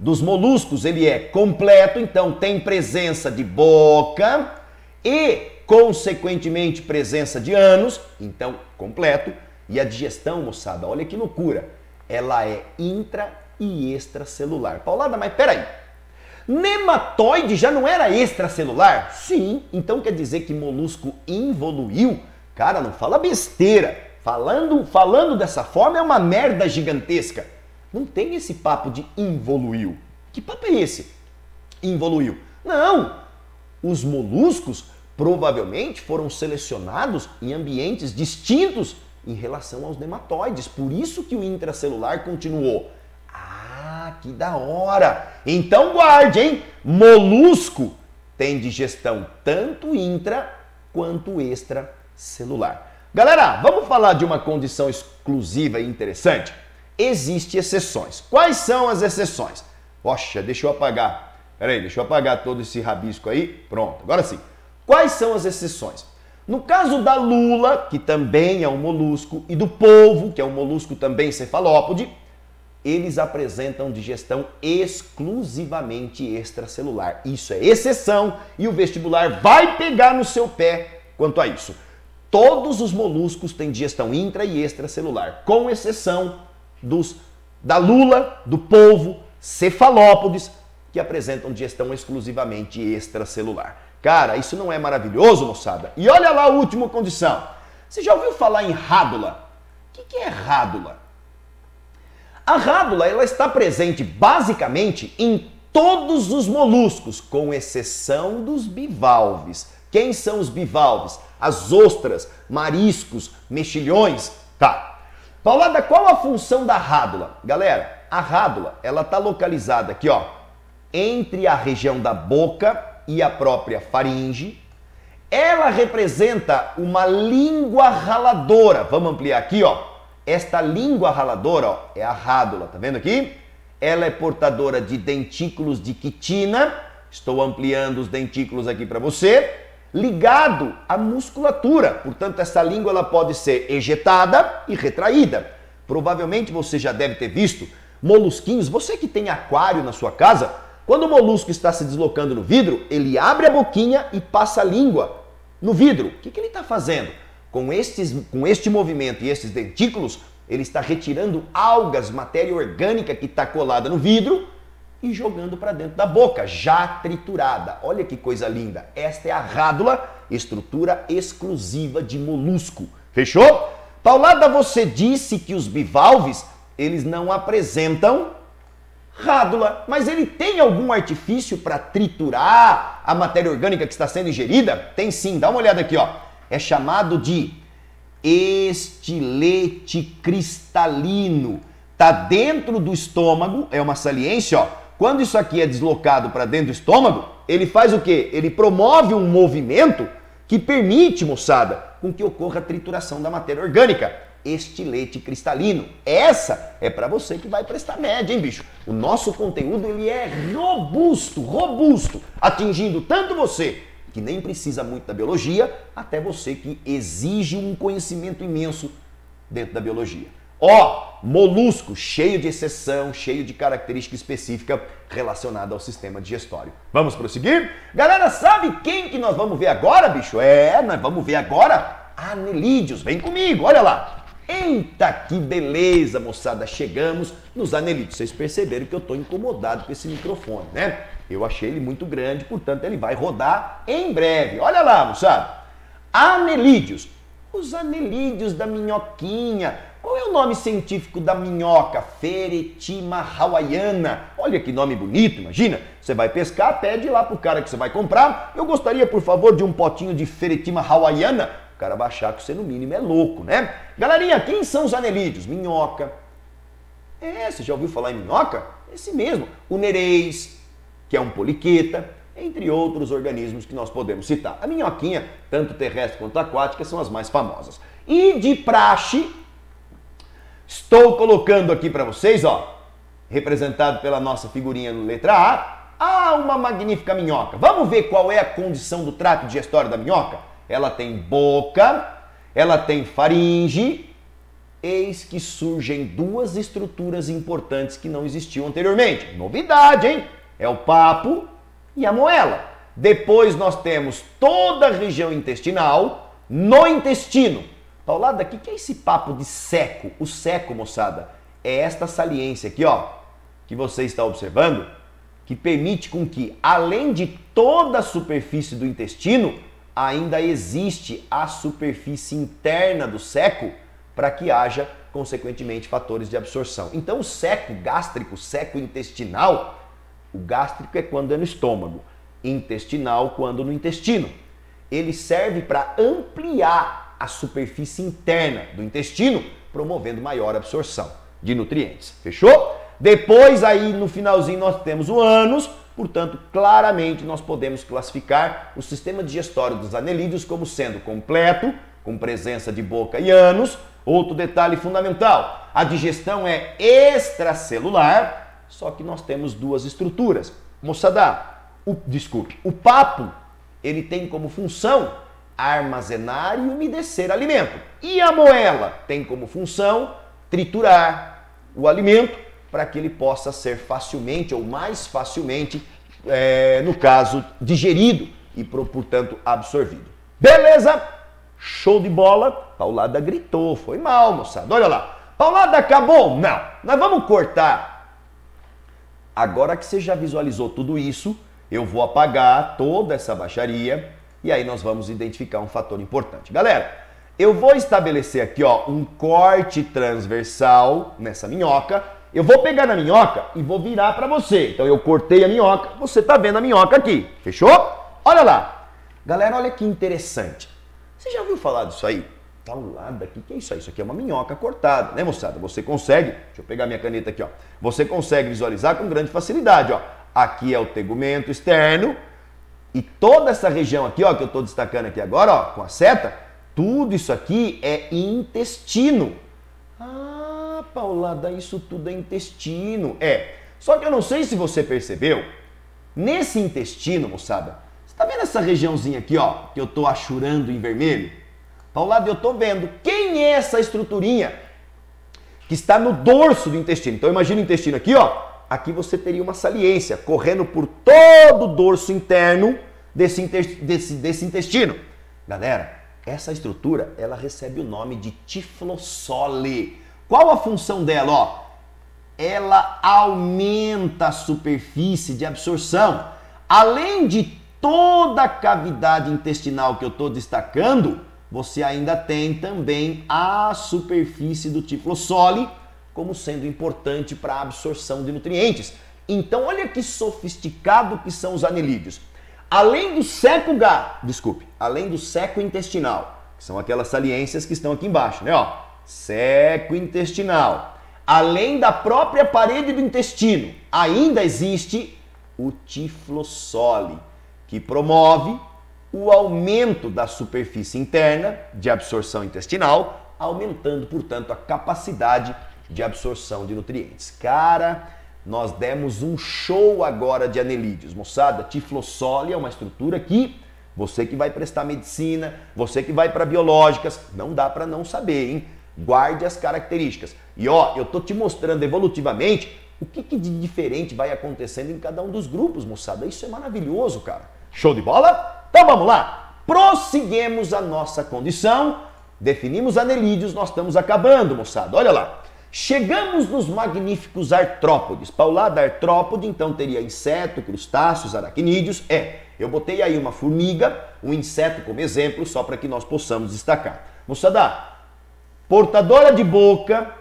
dos moluscos ele é completo, então tem presença de boca e, consequentemente, presença de ânus, então completo. E a digestão, moçada, olha que loucura, ela é intra e extracelular. Paulada, mas peraí, nematóide já não era extracelular? Sim, então quer dizer que molusco involuiu? Cara, não fala besteira. Falando, falando dessa forma é uma merda gigantesca. Não tem esse papo de involuiu. Que papo é esse? Involuiu. Não! Os moluscos provavelmente foram selecionados em ambientes distintos em relação aos nematóides. Por isso que o intracelular continuou. Ah, que da hora! Então guarde, hein? Molusco tem digestão tanto intra quanto extracelular. Galera, vamos falar de uma condição exclusiva e interessante? Existem exceções. Quais são as exceções? Poxa, deixa eu apagar. Peraí, deixa eu apagar todo esse rabisco aí. Pronto, agora sim. Quais são as exceções? No caso da lula, que também é um molusco, e do polvo, que é um molusco também cefalópode, eles apresentam digestão exclusivamente extracelular. Isso é exceção e o vestibular vai pegar no seu pé quanto a isso. Todos os moluscos têm digestão intra e extracelular, com exceção dos da lula, do polvo, cefalópodes, que apresentam digestão exclusivamente extracelular. Cara, isso não é maravilhoso, moçada? E olha lá a última condição. Você já ouviu falar em rádula? O que, que é rádula? A rádula ela está presente basicamente em todos os moluscos, com exceção dos bivalves. Quem são os bivalves? As ostras, mariscos, mexilhões. Tá. Paulada, qual a função da rádula? Galera, a rádula ela está localizada aqui, ó, entre a região da boca e a própria faringe. Ela representa uma língua raladora. Vamos ampliar aqui, ó. Esta língua raladora, ó, é a rádula, tá vendo aqui? Ela é portadora de dentículos de quitina. Estou ampliando os dentículos aqui para você. Ligado à musculatura. Portanto, essa língua ela pode ser ejetada e retraída. Provavelmente você já deve ter visto molusquinhos. Você que tem aquário na sua casa, quando o molusco está se deslocando no vidro, ele abre a boquinha e passa a língua no vidro. O que, que ele está fazendo? Com, estes, com este movimento e estes dentículos, ele está retirando algas, matéria orgânica que está colada no vidro e jogando para dentro da boca, já triturada. Olha que coisa linda. Esta é a rádula, estrutura exclusiva de molusco. Fechou? Paulada, você disse que os bivalves, eles não apresentam rádula, mas ele tem algum artifício para triturar a matéria orgânica que está sendo ingerida? Tem sim, dá uma olhada aqui, ó. É chamado de estilete cristalino. Tá dentro do estômago, é uma saliência, ó. Quando isso aqui é deslocado para dentro do estômago, ele faz o quê? Ele promove um movimento que permite, moçada, com que ocorra a trituração da matéria orgânica. Estilete cristalino. Essa é para você que vai prestar média, hein, bicho? O nosso conteúdo ele é robusto, robusto, atingindo tanto você que nem precisa muito da biologia, até você que exige um conhecimento imenso dentro da biologia. Ó, molusco cheio de exceção, cheio de característica específica relacionada ao sistema digestório. Vamos prosseguir? Galera, sabe quem que nós vamos ver agora, bicho? É, nós vamos ver agora anelídeos. Vem comigo, olha lá. Eita, que beleza, moçada. Chegamos nos anelídeos. Vocês perceberam que eu estou incomodado com esse microfone, né? Eu achei ele muito grande, portanto ele vai rodar em breve. Olha lá, moçada. Anelídeos. Os anelídeos da minhoquinha. Qual é o nome científico da minhoca? Feretima hawaiana. Olha que nome bonito, imagina. Você vai pescar, pede lá pro cara que você vai comprar. Eu gostaria, por favor, de um potinho de Feretima hawaiana. O cara vai achar que você, no mínimo, é louco, né? Galerinha, quem são os anelídeos? Minhoca. É, você já ouviu falar em minhoca? Esse mesmo. O nereis, que é um poliqueta, entre outros organismos que nós podemos citar. A minhoquinha, tanto terrestre quanto aquática, são as mais famosas. E de praxe, estou colocando aqui para vocês, ó, representado pela nossa figurinha no letra A, ah, uma magnífica minhoca. Vamos ver qual é a condição do trato digestório da minhoca? Ela tem boca, ela tem faringe, eis que surgem duas estruturas importantes que não existiam anteriormente. Novidade, hein? É o papo e a moela. Depois nós temos toda a região intestinal no intestino. Paulada, o que é esse papo de seco? O seco, moçada, é esta saliência aqui, ó, que você está observando, que permite com que, além de toda a superfície do intestino, ainda existe a superfície interna do seco para que haja, consequentemente, fatores de absorção. Então, o seco gástrico, seco intestinal, o gástrico é quando é no estômago, intestinal quando no intestino. Ele serve para ampliar a superfície interna do intestino, promovendo maior absorção de nutrientes. Fechou? Depois, aí no finalzinho, nós temos o ânus. Portanto, claramente nós podemos classificar o sistema digestório dos anelídeos como sendo completo, com presença de boca e ânus. Outro detalhe fundamental, a digestão é extracelular, só que nós temos duas estruturas. Moçada, o, desculpe, o papo, ele tem como função armazenar e umedecer alimento. E a moela tem como função triturar o alimento para que ele possa ser facilmente ou mais facilmente, é, no caso, digerido e, portanto, absorvido. Beleza? Show de bola. Paulada gritou, foi mal, moçada. Olha lá. Paulada acabou? Não. Nós vamos cortar. Agora que você já visualizou tudo isso, eu vou apagar toda essa baixaria e aí nós vamos identificar um fator importante. Galera, eu vou estabelecer aqui, ó, um corte transversal nessa minhoca. Eu vou pegar na minhoca e vou virar para você. Então eu cortei a minhoca, você tá vendo a minhoca aqui. Fechou? Olha lá. Galera, olha que interessante. Você já ouviu falar disso aí? Paulada, o que, que é isso aí? Isso aqui é uma minhoca cortada, né, moçada? Você consegue, deixa eu pegar minha caneta aqui, ó. Você consegue visualizar com grande facilidade, ó. Aqui é o tegumento externo e toda essa região aqui, ó, que eu tô destacando aqui agora, ó, com a seta, tudo isso aqui é intestino. Ah, Paulada, isso tudo é intestino. É, só que eu não sei se você percebeu, nesse intestino, moçada, você tá vendo essa regiãozinha aqui, ó, que eu tô achurando em vermelho? Paulada, eu tô vendo. Quem é essa estruturinha que está no dorso do intestino? Então imagina o intestino aqui, ó. Aqui você teria uma saliência correndo por todo o dorso interno desse, desse, desse intestino. Galera, essa estrutura, ela recebe o nome de tiflossole. Qual a função dela? Ó, ela aumenta a superfície de absorção. Além de toda a cavidade intestinal que eu estou destacando, você ainda tem também a superfície do tiflossole como sendo importante para a absorção de nutrientes. Então, olha que sofisticado que são os anelídeos. Além do seco ga, desculpe, além do seco intestinal, que são aquelas saliências que estão aqui embaixo, né? Ó, seco intestinal. Além da própria parede do intestino, ainda existe o tiflossole, que promove o aumento da superfície interna de absorção intestinal, aumentando, portanto, a capacidade de absorção de nutrientes. Cara, nós demos um show agora de anelídeos. Moçada, tiflossole é uma estrutura que você que vai prestar medicina, você que vai para biológicas, não dá para não saber, hein? Guarde as características. E ó, eu tô te mostrando evolutivamente o que, que de diferente vai acontecendo em cada um dos grupos, moçada. Isso é maravilhoso, cara. Show de bola? Então vamos lá. Prosseguimos a nossa condição. Definimos anelídeos, nós estamos acabando, moçada. Olha lá. Chegamos nos magníficos artrópodes. Paulada, artrópode, então teria inseto, crustáceos, aracnídeos. É, eu botei aí uma formiga, um inseto como exemplo, só para que nós possamos destacar. Moçada, portadora de boca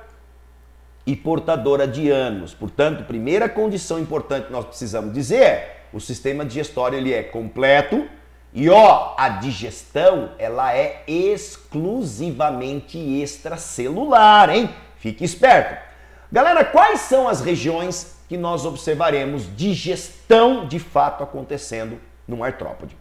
e portadora de ânus. Portanto, primeira condição importante que nós precisamos dizer é o sistema digestório ele é completo e ó, a digestão ela é exclusivamente extracelular, hein? Fique esperto. Galera, quais são as regiões que nós observaremos digestão de fato acontecendo num artrópode?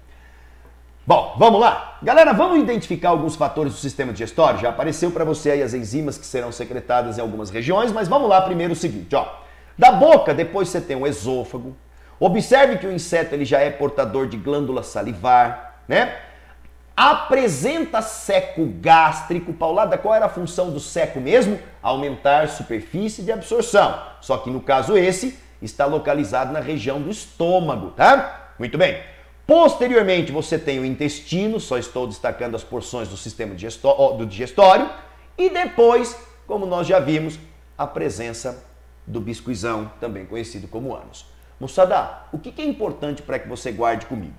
Bom, vamos lá. Galera, vamos identificar alguns fatores do sistema digestório? Já apareceu para você aí as enzimas que serão secretadas em algumas regiões, mas vamos lá primeiro o seguinte, ó. Da boca, depois você tem o esôfago. Observe que o inseto ele já é portador de glândula salivar, né? apresenta seco gástrico. Paulada, qual era a função do seco mesmo? Aumentar a superfície de absorção. Só que no caso esse, está localizado na região do estômago, tá? Muito bem. Posteriormente, você tem o intestino, só estou destacando as porções do sistema digestó- do digestório. E depois, como nós já vimos, a presença do biscuizão, também conhecido como ânus. Moçada, o que é importante para que você guarde comigo?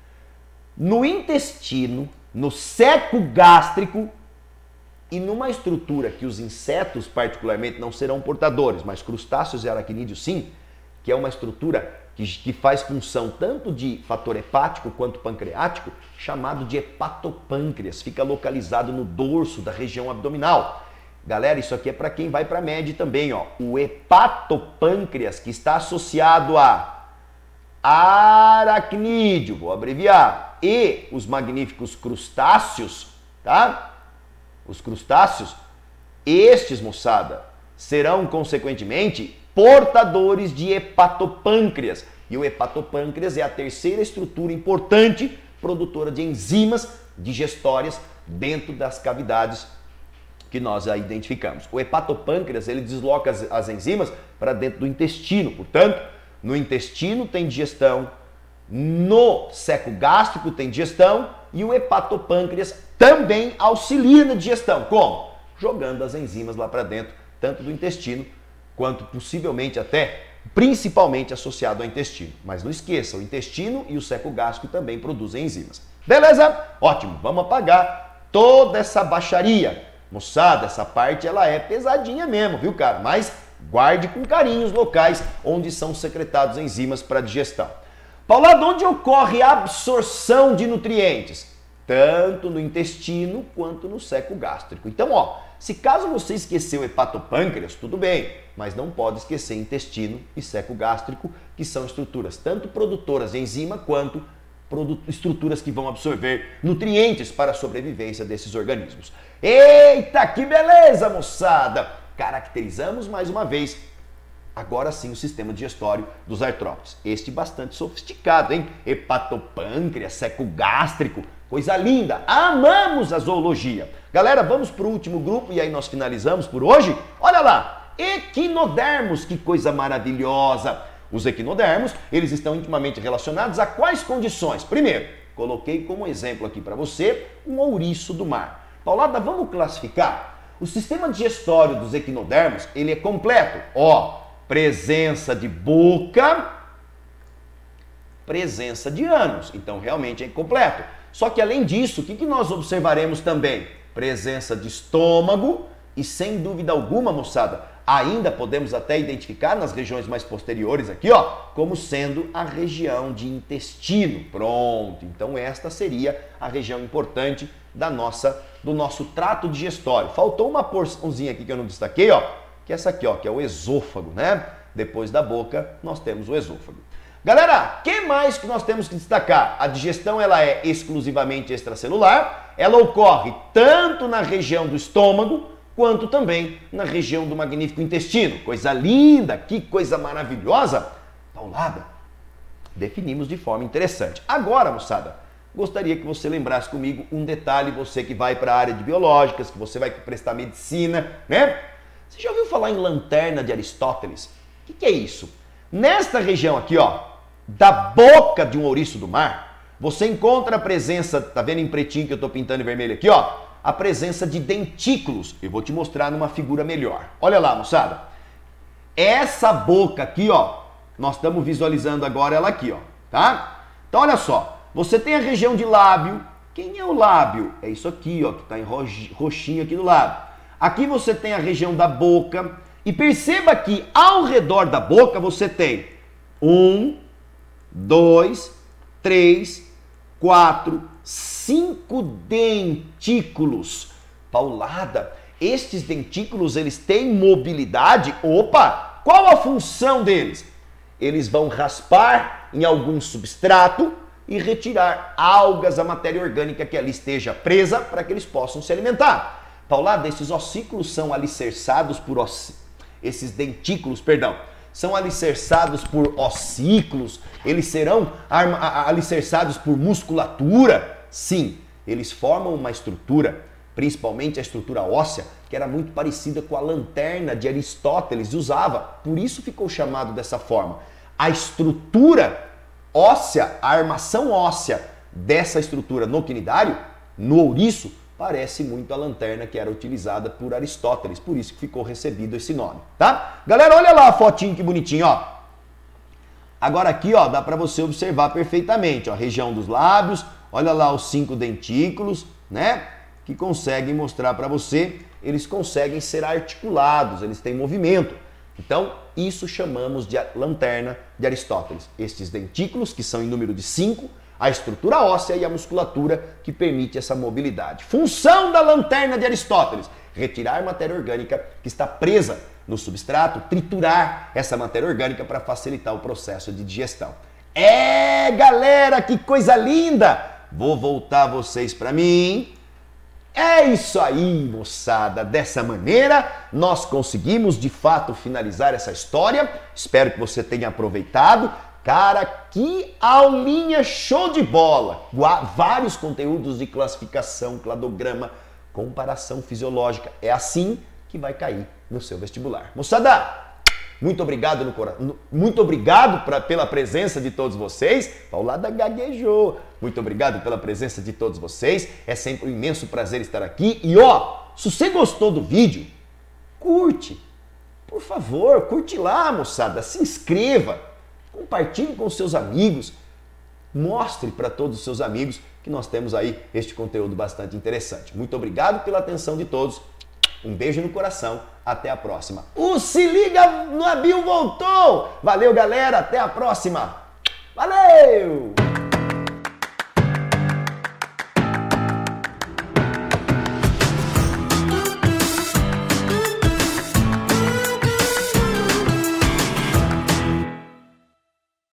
No intestino, no seco gástrico e numa estrutura que os insetos particularmente não serão portadores, mas crustáceos e aracnídeos sim, que é uma estrutura que, que faz função tanto de fator hepático quanto pancreático, chamado de hepatopâncreas, fica localizado no dorso da região abdominal. Galera, isso aqui é para quem vai para a média também, ó. O hepatopâncreas, que está associado a aracnídeo, vou abreviar, e os magníficos crustáceos, tá? Os crustáceos, estes, moçada, serão consequentemente portadores de hepatopâncreas. E o hepatopâncreas é a terceira estrutura importante produtora de enzimas digestórias dentro das cavidades que nós já identificamos. O hepatopâncreas, ele desloca as, as enzimas para dentro do intestino. Portanto, no intestino tem digestão, no seco gástrico tem digestão e o hepatopâncreas também auxilia na digestão. Como? Jogando as enzimas lá para dentro, tanto do intestino quanto possivelmente até, principalmente associado ao intestino. Mas não esqueça, o intestino e o seco gástrico também produzem enzimas. Beleza? Ótimo, vamos apagar toda essa baixaria. Moçada, essa parte ela é pesadinha mesmo, viu, cara? Mas guarde com carinho os locais onde são secretados enzimas para digestão. Paulado, onde ocorre a absorção de nutrientes? Tanto no intestino quanto no seco gástrico. Então, ó, se caso você esqueceu o hepatopâncreas, tudo bem, mas não pode esquecer intestino e seco gástrico, que são estruturas tanto produtoras de enzima quanto estruturas que vão absorver nutrientes para a sobrevivência desses organismos. Eita, que beleza, moçada! Caracterizamos mais uma vez, agora sim, o sistema digestório dos artrópodes. Este bastante sofisticado, hein? Hepatopâncreas, seco gástrico, coisa linda! Amamos a zoologia! Galera, vamos para o último grupo e aí nós finalizamos por hoje. Olha lá, equinodermos, que coisa maravilhosa! Os equinodermos, eles estão intimamente relacionados a quais condições? Primeiro, coloquei como exemplo aqui para você um ouriço do mar. Paulada, vamos classificar? O sistema digestório dos equinodermos, ele é completo. Ó, presença de boca, presença de ânus. Então, realmente é completo. Só que, além disso, o que, que nós observaremos também? Presença de estômago e, sem dúvida alguma, moçada, ainda podemos até identificar nas regiões mais posteriores aqui, ó, como sendo a região de intestino. Pronto. Então esta seria a região importante da nossa, do nosso trato digestório. Faltou uma porçãozinha aqui que eu não destaquei, ó, que é essa aqui, ó, que é o esôfago, né? Depois da boca, nós temos o esôfago. Galera, o que mais que nós temos que destacar? A digestão, ela é exclusivamente extracelular, ela ocorre tanto na região do estômago, quanto também na região do magnífico intestino. Coisa linda, que coisa maravilhosa. Paulada, definimos de forma interessante. Agora, moçada, gostaria que você lembrasse comigo um detalhe, você que vai para a área de biológicas, que você vai prestar medicina, né? Você já ouviu falar em lanterna de Aristóteles? O que, que é isso? Nesta região aqui, ó, da boca de um ouriço do mar, você encontra a presença, tá vendo em pretinho que eu tô pintando em vermelho aqui, ó? A presença de dentículos. Eu vou te mostrar numa figura melhor. Olha lá, moçada. Essa boca aqui, ó, nós estamos visualizando agora ela aqui, ó, tá? Então, olha só. Você tem a região de lábio. Quem é o lábio? É isso aqui, ó, que está em roxinho aqui do lado. Aqui você tem a região da boca. E perceba que ao redor da boca você tem um, dois, três, quatro, cinco dentículos. Paulada, estes dentículos, eles têm mobilidade. Opa, qual a função deles? Eles vão raspar em algum substrato e retirar algas, a matéria orgânica que ali esteja presa, para que eles possam se alimentar. Paulada, esses ossículos são alicerçados por oss... esses dentículos, perdão, são alicerçados por ossículos, eles serão alicerçados por musculatura? Sim, eles formam uma estrutura, principalmente a estrutura óssea, que era muito parecida com a lanterna de Aristóteles usava, por isso ficou chamado dessa forma. A estrutura óssea, a armação óssea dessa estrutura no quinidário, no ouriço, parece muito a lanterna que era utilizada por Aristóteles, por isso que ficou recebido esse nome, tá? Galera, olha lá a fotinho que bonitinho, ó. Agora aqui, ó, dá para você observar perfeitamente, ó, a região dos lábios, olha lá os cinco dentículos, né? Que conseguem mostrar para você, eles conseguem ser articulados, eles têm movimento. Então, isso chamamos de lanterna de Aristóteles. Estes dentículos, que são em número de cinco, a estrutura óssea e a musculatura que permite essa mobilidade. Função da lanterna de Aristóteles: retirar matéria orgânica que está presa no substrato, triturar essa matéria orgânica para facilitar o processo de digestão. É, galera, que coisa linda! Vou voltar vocês para mim. É isso aí, moçada. Dessa maneira, nós conseguimos de fato finalizar essa história. Espero que você tenha aproveitado. Cara, que aulinha show de bola! Vários conteúdos de classificação, cladograma, comparação fisiológica. É assim que vai cair no seu vestibular. Moçada, muito obrigado, no cora... muito obrigado pra... pela presença de todos vocês. Paulada gaguejou. Muito obrigado pela presença de todos vocês. É sempre um imenso prazer estar aqui. E ó, se você gostou do vídeo, curte. Por favor, curte lá, moçada. Se inscreva. Compartilhe com seus amigos, mostre para todos os seus amigos que nós temos aí este conteúdo bastante interessante. Muito obrigado pela atenção de todos, um beijo no coração, até a próxima. O Se Liga no Abil voltou! Valeu, galera, até a próxima! Valeu!